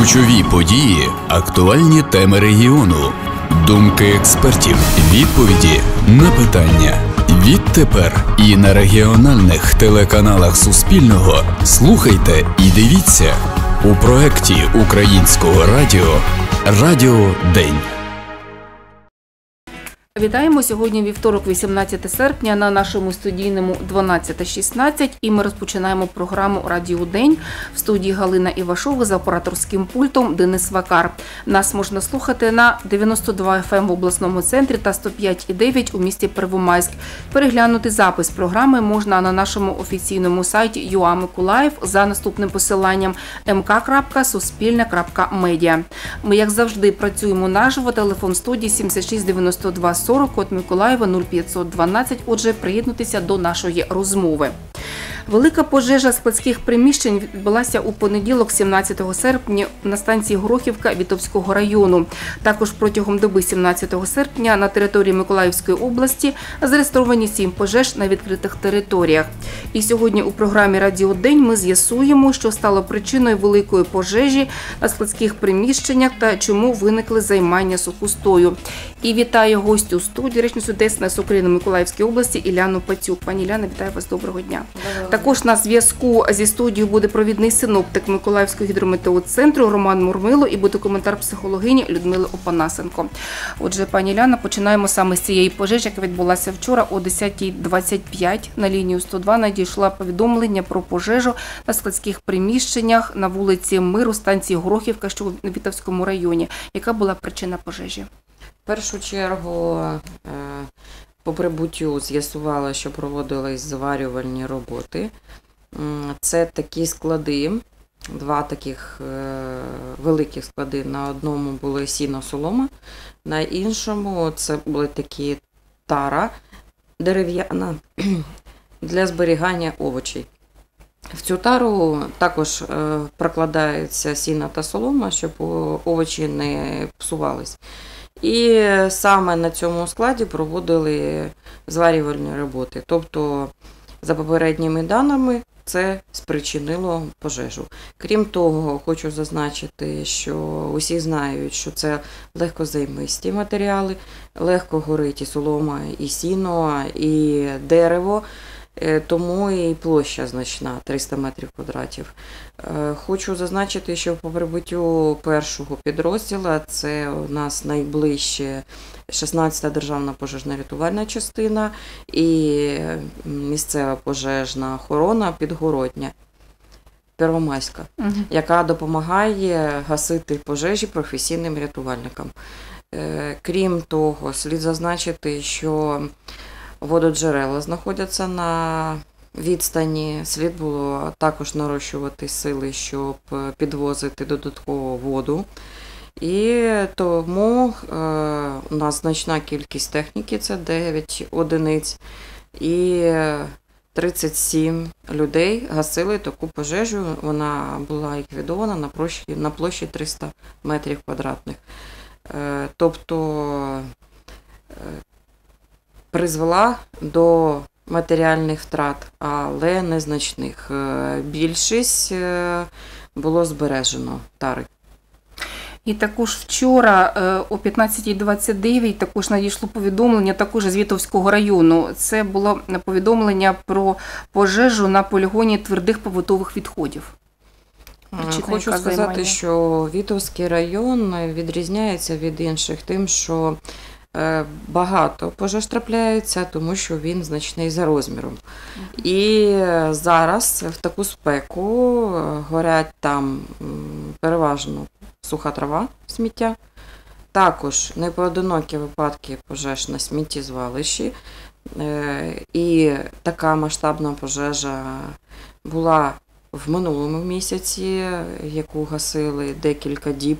Ключові події, актуальні теми регіону, думки експертів, відповіді на питання. Відтепер і на регіональних телеканалах Суспільного слухайте і дивіться у проєкті Українського радіо «Радіо День». Вітаємо! Сьогодні вівторок, 18 серпня, на нашому студійному 12:16, і ми розпочинаємо програму «Радіо День». В студії Галина Івашова, за операторським пультом Денис Вакар. Нас можна слухати на 92 FM в обласному центрі та 105,9 у місті Первомайськ. Переглянути запис програми можна на нашому офіційному сайті UA Миколаїв за наступним посиланням mk.suspilne.media. Ми, як завжди, працюємо наживо. Телефон студії 76 92 40, код Миколаєва 0512. Отже, приєднуйтеся до нашої розмови. Велика пожежа складських приміщень відбулася у понеділок, 17 серпня, на станції Горохівка Вітовського району. Також протягом доби 17 серпня на території Миколаївської області зареєстровані 7 пожеж на відкритих територіях. І сьогодні у програмі «Радіо День» ми з'ясуємо, що стало причиною великої пожежі на складських приміщеннях та чому виникли займання сухостою. І вітаю гостю студії, речницю ДСНС України Миколаївської області Іляну Пацюк. Пані Іляна, вітаю вас, доброго дня. Також на зв'язку зі студією буде провідний синоптик Миколаївського гідрометеоцентру Роман Мурмило і буде коментар психологині Людмили Опанасенко. Отже, пані Іляна, починаємо саме з цієї пожежі, яка відбулася вчора о 10:25. На лінію 102 надійшло повідомлення про пожежу на складських приміщеннях на вулиці Миру, станції Горохівка, що у Вітовському районі. Яка була причина пожежі? В першу чергу, по прибуттю з'ясували, що проводились зварювальні роботи. Це такі склади, два таких великих склади. На одному були сіно-солома, на іншому це були такі тара дерев'яна для зберігання овочей. В цю тару також прокладається сіно та солома, щоб овочі не псувались. І саме на цьому складі проводили зварювальні роботи. Тобто, за попередніми даними, це спричинило пожежу. Крім того, хочу зазначити, що усі знають, що це легкозаймисті матеріали, легко горить і солома, і сіно, і дерево. Тому і площа значна, 300 метрів квадратів. Хочу зазначити, що по прибуттю першого підрозділу, це у нас найближче 16-та державна пожежно-рятувальна частина і місцева пожежна охорона Підгородня, Первомайська, яка допомагає гасити пожежі професійним рятувальникам. Крім того, слід зазначити, що вододжерела знаходяться на відстані, слід було також нарощувати сили, щоб підвозити додаткову воду. І тому у нас значна кількість техніки, це 9 одиниць, і 37 людей гасили таку пожежу. Вона була ліквідована на площі 300 метрів квадратних. Тобто призвела до матеріальних втрат, але незначних. Більшість було збережено тари. І також вчора о 15:29 також надійшло повідомлення також з Вітовського району. Це було повідомлення про пожежу на полігоні твердих побутових відходів. Хочу сказати, що Вітовський район відрізняється від інших тим, що багато пожеж трапляється, тому що він значний за розміром. І зараз в таку спеку горять там переважно суха трава, сміття. Також непоодинокі випадки пожеж на сміттєзвалищі. І така масштабна пожежа була в минулому місяці, яку гасили декілька діб.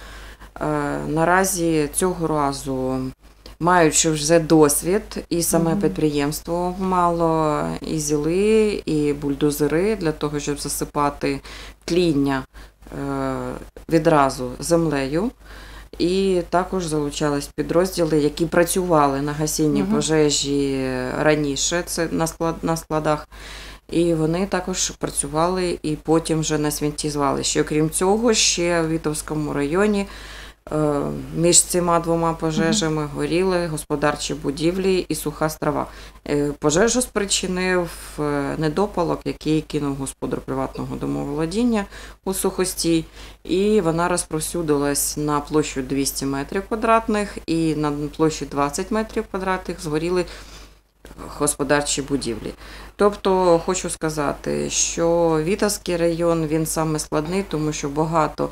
Наразі цього разу, маючи вже досвід, і саме підприємство мало і зіли, і бульдозери для того, щоб засипати тління відразу землею. І також залучались підрозділи, які працювали на гасінні пожежі раніше, це на складах. І вони також працювали і потім вже на сміттєзвалищі. Окрім цього, ще в Вітовському районі між цими двома пожежами горіли господарчі будівлі і суха страва. Пожежу спричинив недопалок, який кинув господар приватного домоволодіння у Сухостій, і вона розповсюдилась на площу 200 метрів квадратних і на площі 20 метрів квадратних згоріли господарчі будівлі. Тобто, хочу сказати, що Вітовський район, він саме складний, тому що багато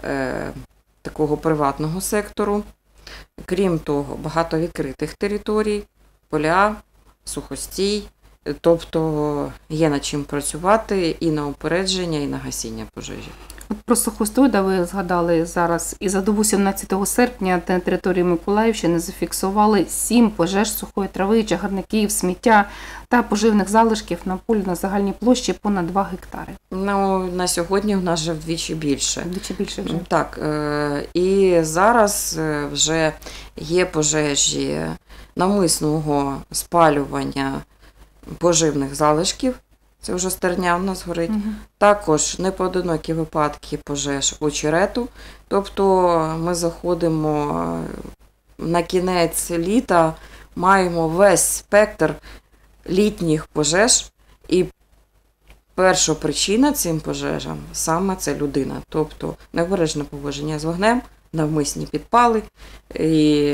такого приватного сектору. Крім того, багато відкритих територій, поля, Сухостій. Тобто є над чим працювати і на упередження, і на гасіння пожежі. От про Сухостой, де ви згадали зараз, і за добу 17 серпня на території Миколаївщини зафіксували 7 пожеж сухої трави, чагарників, сміття та поживних залишків на полі на загальній площі понад 2 гектари. Ну, на сьогодні в нас вже вдвічі більше. Вдвічі більше вже. Так, і зараз вже є пожежі навмисного спалювання поживних залишків. Це вже стерня в нас горить. Також непоодинокі випадки пожеж очерету. Тобто ми заходимо на кінець літа, маємо весь спектр літніх пожеж. І перша причина цим пожежам саме це людина. Тобто необережне поводження з вогнем, навмисні підпали. І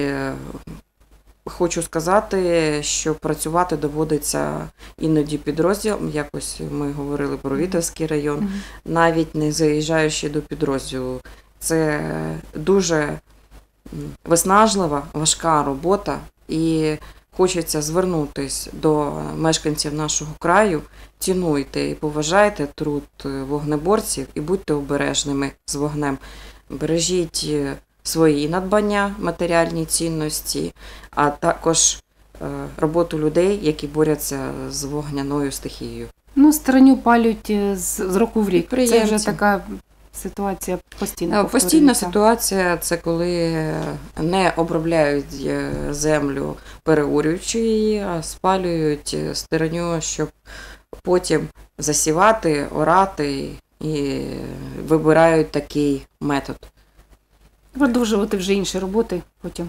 хочу сказати, що працювати доводиться іноді підрозділом, якось ми говорили про Вітовський район, навіть не заїжджаючи до підрозділу. Це дуже виснажлива, важка робота, і хочеться звернутися до мешканців нашого краю, цінуйте і поважайте труд вогнеборців і будьте обережними з вогнем. Бережіть свої надбання, матеріальні цінності, а також роботу людей, які борються з вогняною стихією. Ну, стерню палють з року в рік. Це вже така ситуація постійно. Постійна ситуація – це коли не обробляють землю, переорюючи її, а спалюють стерню, щоб потім засівати, орати, і вибирають такий метод. Продовжувати вже інші роботи потім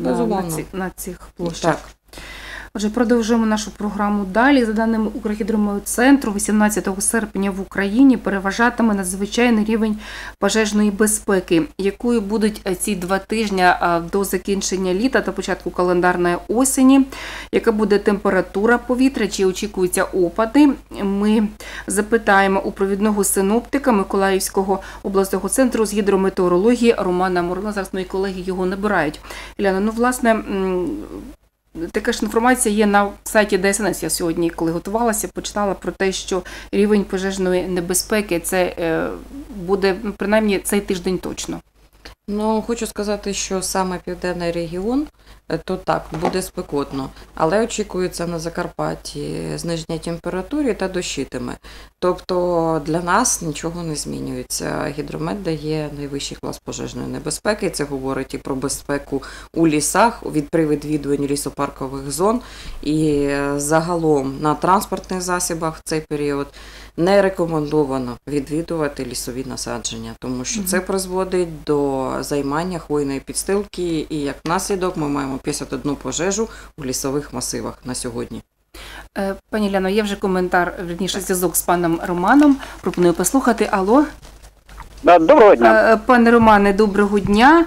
на цих площах. Так. Отже, продовжуємо нашу програму далі. За даними Укргідрометцентру, 18 серпня в Україні переважатиме надзвичайний рівень пожежної безпеки, якою будуть ці 2 тижні до закінчення літа та початку календарної осені. Яка буде температура повітря, чи очікуються опади? Ми запитаємо у провідного синоптика Миколаївського обласного центру з гідрометеорології Романа Морила. Зараз мої колеги його набирають. Іляна, ну, власне, така ж інформація є на сайті ДСНС. Я сьогодні, коли готувалася, почитала про те, що рівень пожежної небезпеки це буде, принаймні, цей тиждень точно. Ну, хочу сказати, що саме південний регіон, то так, буде спекотно, але очікується на Закарпатті зниження температури та дощитиме. Тобто для нас нічого не змінюється. Гідромет дає найвищий клас пожежної небезпеки. Це говорить і про безпеку у лісах, при відвідуванні лісопаркових зон. І загалом на транспортних засобах в цей період не рекомендовано відвідувати лісові насадження, тому що це призводить до займання хвойної підстилки, і як наслідок ми маємо 51 пожежу у лісових масивах на сьогодні. Пані Іляно, є вже коментар, вірніше, зв'язок з паном Романом. Пропоную послухати. Алло? Доброго дня. Пане Романе, доброго дня.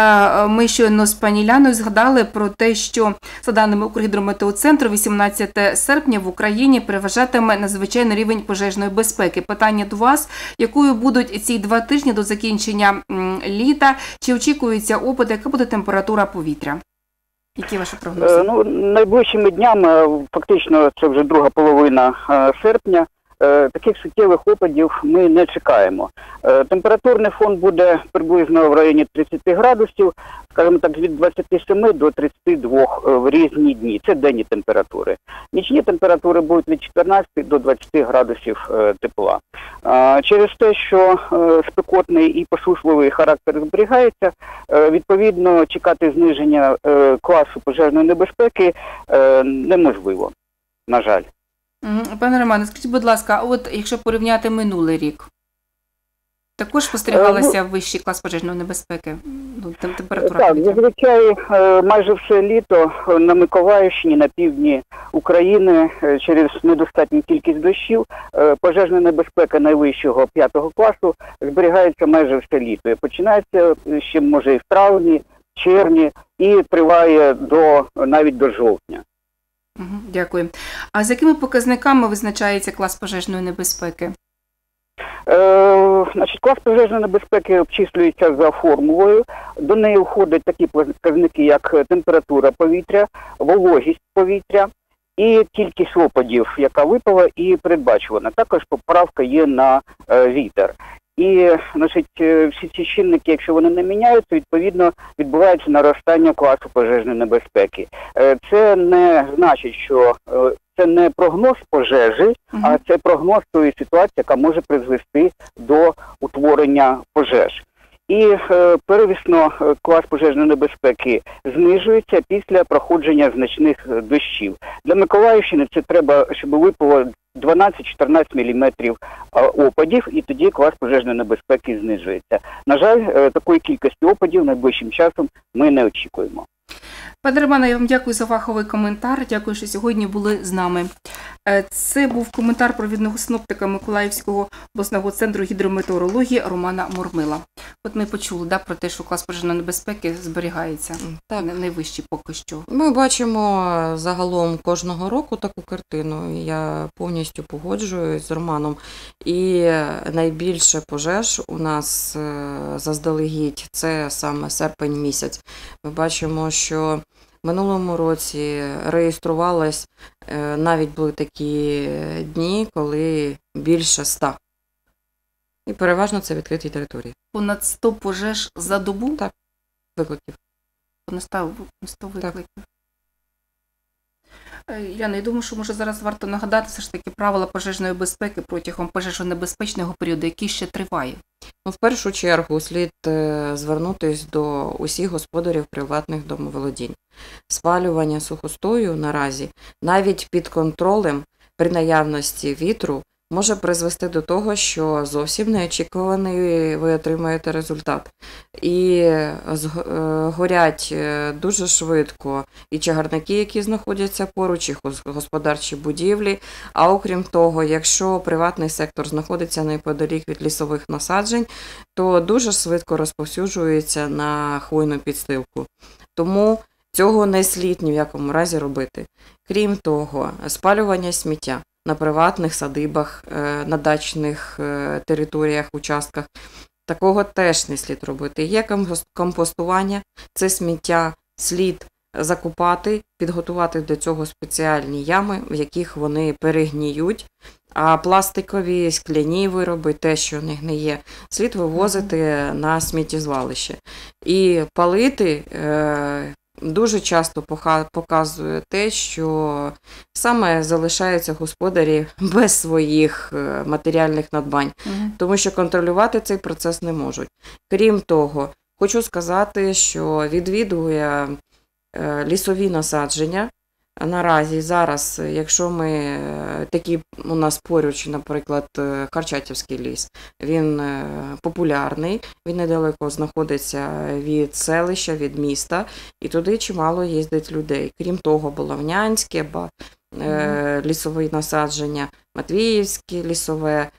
Ми щойно з пані Іляною згадали про те, що, за даними Укргідрометеоцентру, 18 серпня в Україні переважатиме надзвичайний рівень пожежної безпеки. Питання до вас, якою будуть ці 2 тижні до закінчення літа? Чи очікується опади, яка буде температура повітря? Які ваші прогнози? Ну, найближчими днями, фактично це вже друга половина серпня, таких суттєвих опадів ми не чекаємо. Температурний фон буде приблизно в районі 30 градусів, скажімо так, від 27 до 32 в різні дні. Це денні температури. Нічні температури будуть від 14 до 20 градусів тепла. Через те, що спекотний і посушливий характер зберігається, відповідно чекати зниження класу пожежної небезпеки неможливо, на жаль. Пане Романе, скажіть, будь ласка, а от якщо порівняти минулий рік, також спостерігалася вищий клас пожежної небезпеки? Температура Так, повітря? зазвичай майже все літо на Миколаївщині, на півдні України через недостатню кількість дощів пожежна небезпека найвищого 5 класу зберігається майже все літо. І починається ще, може, і в травні, червні, і триває навіть до жовтня. Дякую. А з якими показниками визначається клас пожежної небезпеки? Значить, клас пожежної небезпеки обчислюється за формулою. До неї входять такі показники, як температура повітря, вологість повітря і кількість опадів, яка випала і передбачувана. Також поправка є на вітер. І, значить, всі ці чинники, якщо вони не міняються, відповідно відбувається наростання класу пожежної небезпеки. Це не значить, що це не прогноз пожежі, а це прогноз тої ситуації, яка може призвести до утворення пожеж. І первісно клас пожежної небезпеки знижується після проходження значних дощів. Для Миколаївщини це треба, щоб випало 12-14 мм опадів, і тоді клас пожежної небезпеки знижується. На жаль, такої кількості опадів найближчим часом ми не очікуємо. Пане Романе, я вам дякую за фаховий коментар. Дякую, що сьогодні були з нами. Це був коментар провідного синоптика Миколаївського обласного центру гідрометеорології Романа Мурмила. От ми почули про те, що клас пожежної небезпеки зберігається. Так. Найвищий поки що. Ми бачимо загалом кожного року таку картину. Я повністю погоджуюсь з Романом. І найбільше пожеж у нас заздалегідь – це саме серпень місяць. Ми бачимо, що в минулому році реєструвалось, навіть були такі дні, коли більше 100. І переважно це відкриті території. Понад 100 пожеж за добу? Так, викликів. Понад 100 викликів. Яна, я думаю, що може зараз варто нагадати все ж таки правила пожежної безпеки протягом пожежонебезпечного періоду, який ще триває. В першу чергу слід звернутися до усіх господарів приватних домоволодінь. Спалювання сухостою наразі, навіть під контролем при наявності вітру, може призвести до того, що зовсім неочікуваний ви отримаєте результат. І горять дуже швидко і чагарники, які знаходяться поруч, і господарчі будівлі. А окрім того, якщо приватний сектор знаходиться неподалік від лісових насаджень, то дуже швидко розповсюджується на хвойну підстилку. Тому цього не слід ні в якому разі робити. Крім того, спалювання сміття на приватних садибах, на дачних територіях, участках. Такого теж не слід робити. Є компостування, це сміття слід закопати, підготувати до цього спеціальні ями, в яких вони перегніють, а пластикові, скляні вироби, те, що не гниє, слід вивозити на сміттєзвалище. І палити дуже часто показує те, що саме залишаються господарі без своїх матеріальних надбань, тому що контролювати цей процес не можуть. Крім того, хочу сказати, що відвідує лісові насадження. Наразі зараз, якщо ми такі у нас поруч, наприклад, Харчатівський ліс, він популярний, він недалеко знаходиться від селища, від міста, і туди чимало їздить людей. Крім того, Боловнянське, лісові насадження, Матвіївське лісове,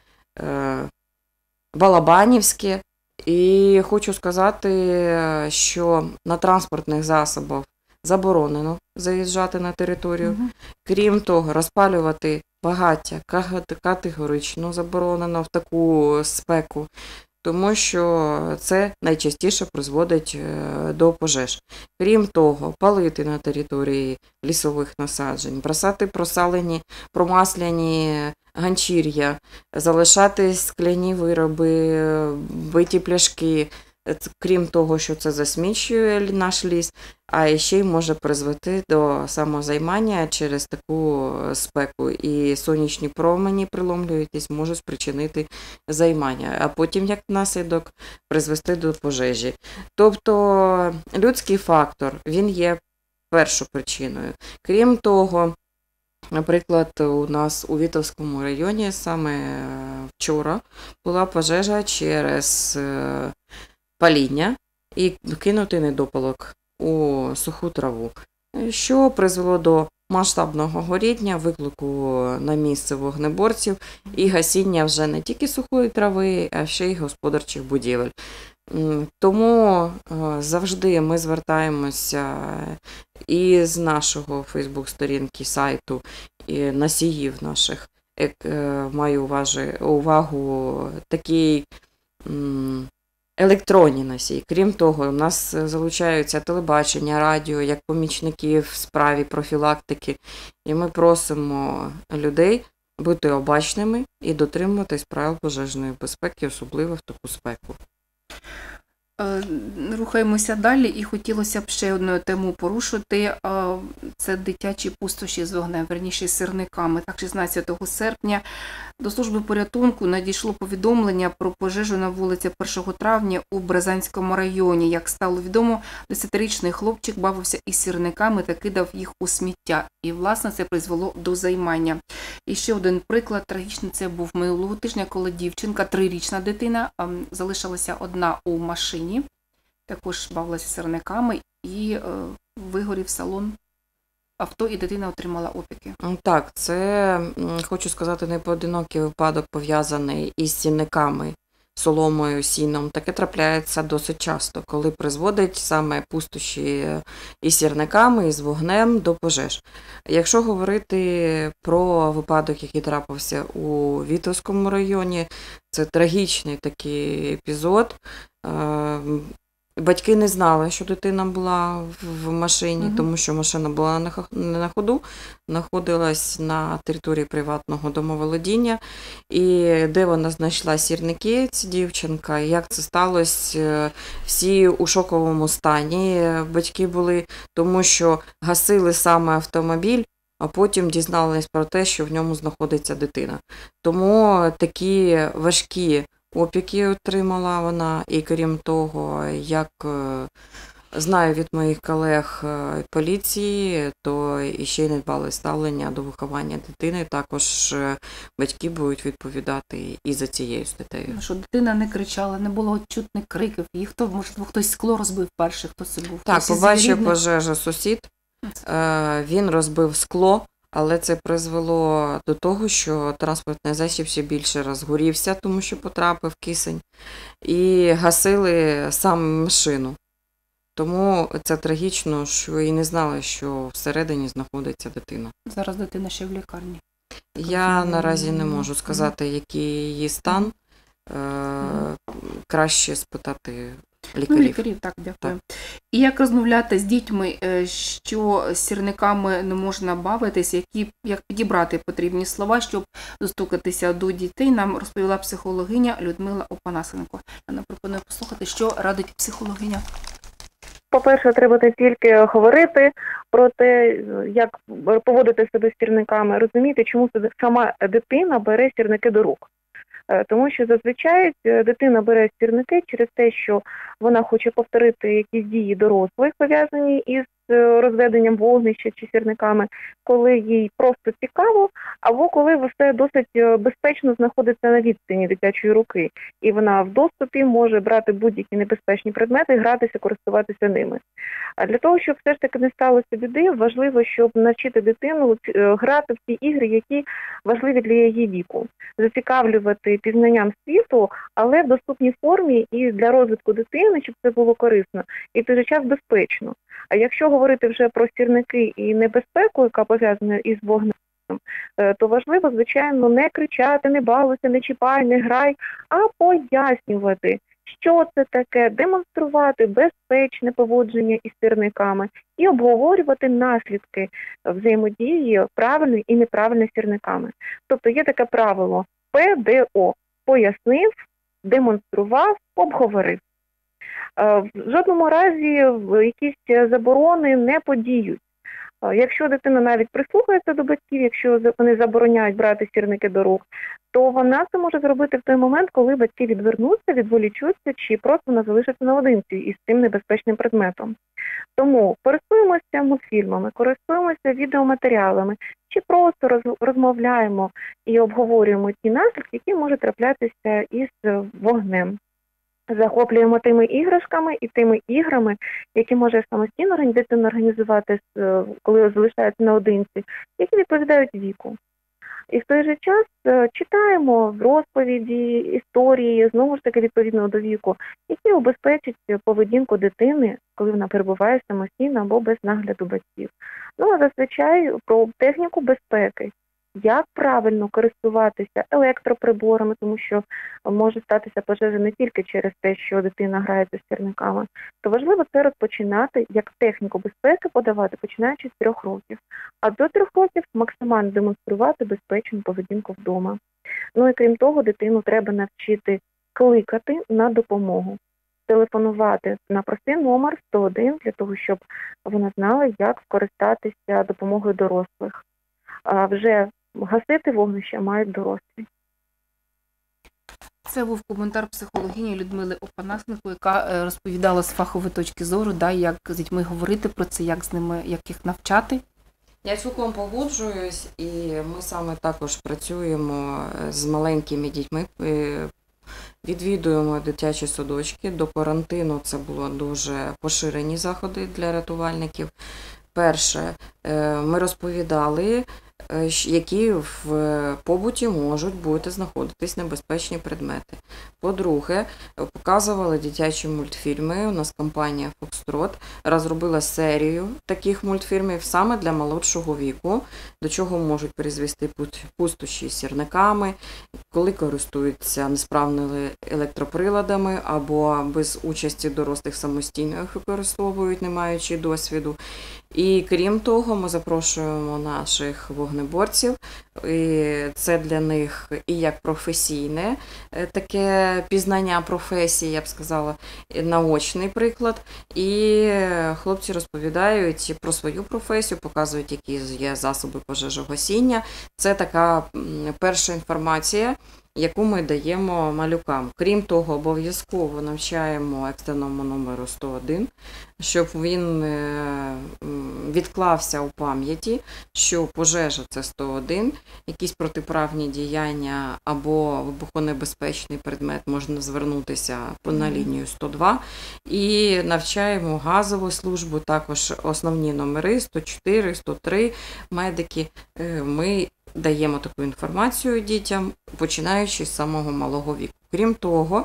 Балабанівське. І хочу сказати, що на транспортних засобах заборонено заїжджати на територію. Крім того, розпалювати багаття категорично заборонено в таку спеку, тому що це найчастіше призводить до пожеж. Крім того, палити на території лісових насаджень, бросати просалені, промасляні ганчір'я, залишати скляні вироби, биті пляшки. Крім того, що це засмічує наш ліс, а ще й може призвести до самозаймання через таку спеку. І сонячні промені, приломлюючись, можуть спричинити займання, а потім, як наслідок, призвести до пожежі. Тобто людський фактор, він є першою причиною. Крім того, Наприклад, у нас у Вітовському районі саме вчора була пожежа через паління і кинутий недопалок у суху траву, що призвело до масштабного горіння, виклику на місце вогнеборців і гасіння вже не тільки сухої трави, а ще й господарчих будівель. Тому завжди ми звертаємося і з нашого Фейсбук-сторінки, сайту, і носіїв наших. Маю увагу такі електронні носії. Крім того, у нас залучаються телебачення, радіо, як помічники в справі профілактики. І ми просимо людей бути обачними і дотримуватись правил пожежної безпеки, особливо в таку спеку. Рухаємося далі і хотілося б ще одну тему порушити. Це дитячі пустощі з вогнем, верніше з сірниками. Так, 16 серпня до служби порятунку надійшло повідомлення про пожежу на вулиці 1 травня у Березанському районі. Як стало відомо, 10-річний хлопчик бавився із сірниками та кидав їх у сміття. І, власне, це призвело до займання. І ще один приклад трагічний, це був минулого тижня, коли дівчинка, 3-річна дитина, залишилася одна у машині, також бавилася сірниками і вигорів салон авто, і дитина отримала опіки. Так, це, хочу сказати, не поодинокий випадок, пов'язаний із сірниками, соломою, сіном. Таке трапляється досить часто, коли призводить саме пустощі із сірниками, із вогнем до пожеж. Якщо говорити про випадок, який трапився у Вітовському районі, це трагічний такий епізод. Батьки не знали, що дитина була в машині, тому що машина була не на ходу, знаходилась на території приватного домоволодіння. І де вона знайшла сірники, ця дівчинка, і як це сталося, всі у шоковому стані батьки були, тому що гасили саме автомобіль, а потім дізнались про те, що в ньому знаходиться дитина. Тому такі важкі опіки отримала вона, і крім того, як знаю від моїх колег поліції, то іще й недбале ставлення до виховання дитини, також батьки будуть відповідати і за цією статтею. Що дитина не кричала, не було чутних криків, їх можливо, хтось скло розбив перший, хто це був? Так, побачив пожежу сусід, він розбив скло, але це призвело до того, що транспортний засіб ще більше розгорівся, тому що потрапив кисень, і гасили саме машину. Тому це трагічно, що і не знали, що всередині знаходиться дитина. Зараз дитина ще в лікарні. Я наразі не можу сказати, який її стан. Краще спитати лікарів. Лікарів, так, дякую. Так. І як розмовляти з дітьми, що з сірниками не можна бавитись, як підібрати потрібні слова, щоб достукатися до дітей, нам розповіла психологиня Людмила Опанасенко. Я нам пропоную послухати, що радить психологиня. По-перше, треба не тільки говорити про те, як поводити себе з сірниками, розуміти, чому сама дитина бере сірники до рук. Тому що зазвичай дитина бере сірники через те, що вона хоче повторити якісь дії дорослих, пов'язані із розведенням вогнища чи сірниками, коли їй просто цікаво, або коли все досить безпечно знаходиться на відстані дитячої руки, і вона в доступі може брати будь-які небезпечні предмети і гратися, користуватися ними. А для того, щоб все ж таки не сталося біди, важливо, щоб навчити дитину грати в ті ігри, які важливі для її віку. Зацікавлювати пізнанням світу, але в доступній формі і для розвитку дитини, щоб це було корисно, і в той же час безпечно. А якщо говорити вже про сірники і небезпеку, яка пов'язана із вогнем, то важливо, звичайно, не кричати, не балуйся, не чіпай, не грай, а пояснювати, що це таке, демонструвати безпечне поводження із сірниками і обговорювати наслідки взаємодії правильної і неправильної з сірниками. Тобто є таке правило ПДО – пояснив, демонстрував, обговорив. В жодному разі якісь заборони не подіють. Якщо дитина навіть прислухається до батьків, якщо вони забороняють брати сірники до рук, то вона це може зробити в той момент, коли батьки відвернуться, відволічуться чи просто вона залишиться наодинці із цим небезпечним предметом. Тому користуємося мультфільмами, користуємося відеоматеріалами, чи просто розмовляємо і обговорюємо ті наслідки, які можуть траплятися із вогнем. Захоплюємо тими іграшками і тими іграми, які може самостійно дитина організувати, коли залишається наодинці, які відповідають віку. І в той же час читаємо розповіді, історії, знову ж таки відповідно до віку, які убезпечать поведінку дитини, коли вона перебуває самостійно або без нагляду батьків. Ну, а зазвичай про техніку безпеки, як правильно користуватися електроприборами, тому що може статися пожежа не тільки через те, що дитина грається з сірниками, то важливо це розпочинати, як техніку безпеки подавати, починаючи з 3 років. А до 3 років максимально демонструвати безпечну поведінку вдома. Ну і крім того, дитину треба навчити кликати на допомогу, телефонувати на простий номер 101 для того, щоб вона знала, як скористатися допомогою дорослих. А вже гасити вогнище мають дорослі. Це був коментар психологині Людмили Опанасенко, яка розповідала з фахової точки зору, як з дітьми говорити про це, як з ними, як їх навчати. Я цілком погоджуюсь, і ми саме також працюємо з маленькими дітьми, відвідуємо дитячі садочки. До карантину це було дуже поширені заходи для рятувальників. Перше, ми розповідали, які в побуті можуть бути знаходитись небезпечні предмети. По-друге, показували дитячі мультфільми. У нас компанія Foxtrot розробила серію таких мультфільмів саме для молодшого віку, до чого можуть призвести пустощі з сірниками, коли користуються несправними електроприладами або без участі дорослих самостійно їх використовують, не маючи досвіду. І крім того, ми запрошуємо наших вогнеборців, і це для них і як професійне таке пізнання професії, я б сказала, наочний приклад. І хлопці розповідають про свою професію, показують, які є засоби пожежогасіння. Це така перша інформація, яку ми даємо малюкам. Крім того, обов'язково навчаємо екстреному номеру 101, щоб він відклався у пам'яті, що пожежа – це 101, якісь протиправні діяння або вибухонебезпечний предмет можна звернутися на лінію 102. І навчаємо газову службу, також основні номери 104, 103, медики. Ми даємо таку інформацію дітям, починаючи з самого малого віку. Крім того,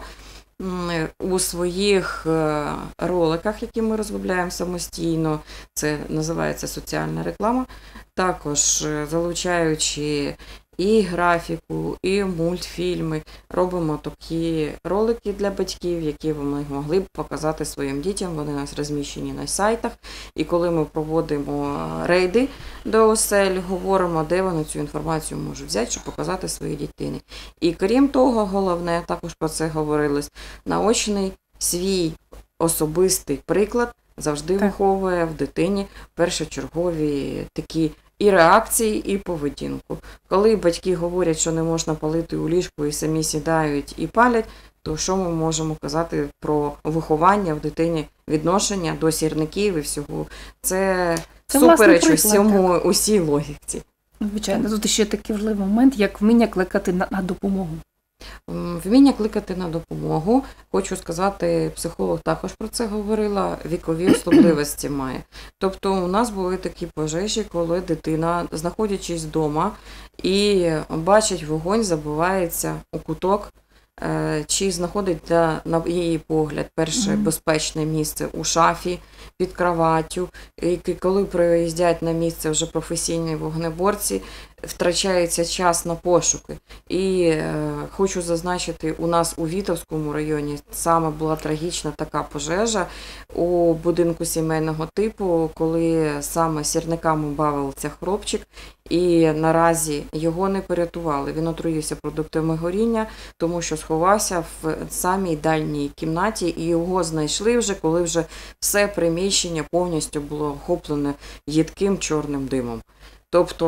у своїх роликах, які ми розробляємо самостійно, це називається соціальна реклама, також залучаючи і графіку, і мультфільми, робимо такі ролики для батьків, які вони могли б показати своїм дітям, вони у нас розміщені на сайтах, і коли ми проводимо рейди до осель, говоримо, де вони цю інформацію можуть взяти, щоб показати своїй дитині. І крім того, головне, також про це говорилось, наочний свій особистий приклад завжди виховує в дитині першочергові такі і реакції, і поведінку. Коли батьки говорять, що не можна палити у ліжку і самі сідають і палять, то що ми можемо казати про виховання в дитині, відношення до сірників і всього? Це супереч усій логіці. Звичайно, тут ще такий важливий момент, як вміння кликати на допомогу. Вміння кликати на допомогу, хочу сказати, психолог також про це говорила, вікові особливості має. Тобто у нас були такі пожежі, коли дитина, знаходячись вдома і бачить вогонь, забувається у куток, чи знаходить на її погляд перше безпечне місце у шафі, під кроваттю. І коли приїздять на місце вже професійні вогнеборці, втрачається час на пошуки. І хочу зазначити, у нас у Вітовському районі саме була трагічна така пожежа у будинку сімейного типу, коли саме сірниками бавився хлопчик, і наразі його не порятували. Він отруївся продуктами горіння, тому що сховався в самій дальній кімнаті, і його знайшли вже, коли вже все приміщення повністю було охоплене їдким чорним димом. Тобто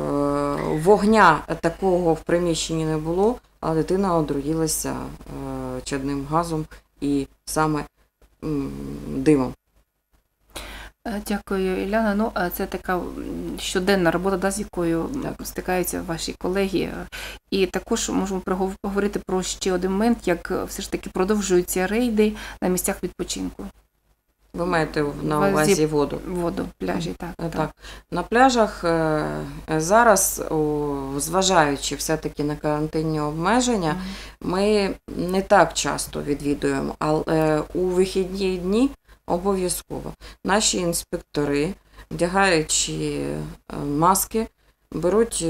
вогня такого в приміщенні не було, а дитина отруїлася чадним газом і саме димом. Дякую, Іляна. Ну, це така щоденна робота, з якою стикаються ваші колеги. І також можемо поговорити про ще один момент, як все ж таки продовжуються рейди на місцях відпочинку. Ви маєте на увазі воду? Воду, пляжі, так. На пляжах зараз, зважаючи все-таки на карантинні обмеження, ми не так часто відвідуємо, але у вихідні дні обов'язково. Наші інспектори, вдягаючи маски, беруть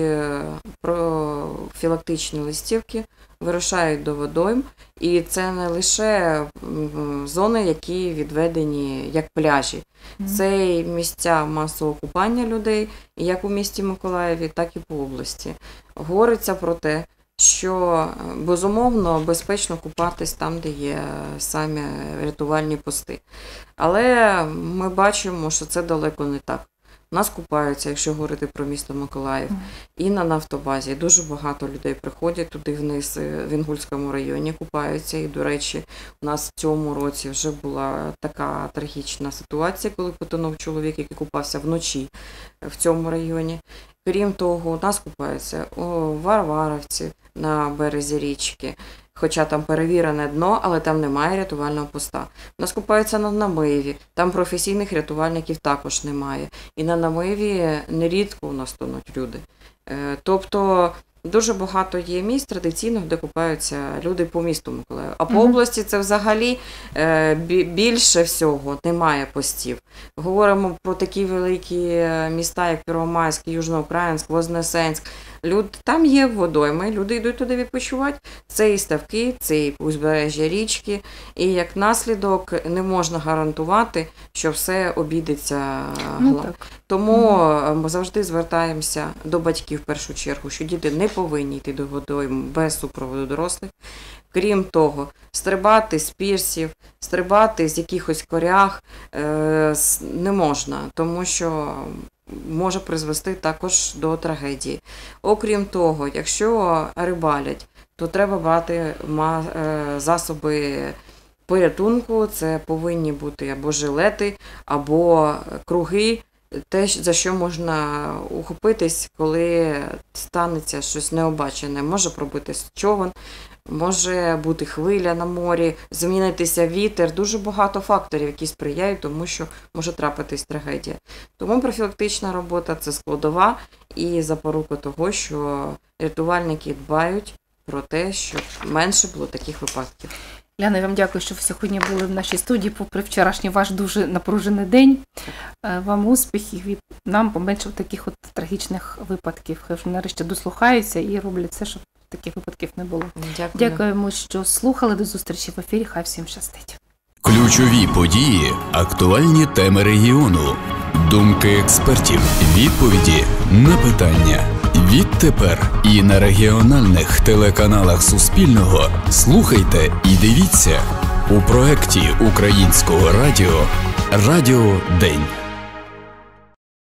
профілактичні листівки, вирушають до водойм, і це не лише зони, які відведені як пляжі. Це і місця масового купання людей, як у місті Миколаєві, так і по області. Говориться про те, що, безумовно, безпечно купатись там, де є самі рятувальні пости. Але ми бачимо, що це далеко не так. У нас купаються, якщо говорити про місто Миколаїв, і на нафтобазі. Дуже багато людей приходять туди вниз, в Інгульському районі купаються. І, до речі, у нас в цьому році вже була така трагічна ситуація, коли потонув чоловік, який купався вночі в цьому районі. Крім того, у нас купаються у Варварівці на березі річки, хоча там перевірене дно, але там немає рятувального поста. У нас купаються на Намиві, там професійних рятувальників також немає. І на Намиві нерідко у нас тонуть люди. Тобто дуже багато є місць традиційних, де купаються люди по місту Миколаєва. А по області це взагалі більше всього немає постів. Говоримо про такі великі міста, як Первомайськ, Южноукраїнськ, Вознесенськ. Там є водойми, люди йдуть туди відпочивати. Це і ставки, це і узбережжя річки. І як наслідок не можна гарантувати, що все обійдеться. Тому ми завжди звертаємося до батьків в першу чергу, що діти не повинні йти до водойм без супроводу дорослих. Крім того, стрибати з пірсів, стрибати з якихось коряг не можна, тому що може призвести також до трагедії. Окрім того, якщо рибалять, то треба брати засоби порятунку, це повинні бути або жилети, або круги, те, за що можна ухопитись, коли станеться щось необачене. Може пробитись човен, може бути хвиля на морі, змінитися вітер. Дуже багато факторів, які сприяють тому, що може трапитись трагедія. Тому профілактична робота – це складова і запорука того, що рятувальники дбають про те, щоб менше було таких випадків. Ляна, я вам дякую, що ви сьогодні були в нашій студії, попри вчорашній ваш дуже напружений день. Вам успіхів і нам поменше таких от трагічних випадків. Хай вже нарешті дослухаються і роблять все, щоб таких випадків не було. Дякую. Дякуємо, що слухали. До зустрічі в ефірі. Хай всім щастить. Ключові події, актуальні теми регіону, думки експертів, відповіді на питання. Відтепер і на регіональних телеканалах Суспільного слухайте і дивіться у проєкті Українського радіо «Радіо День».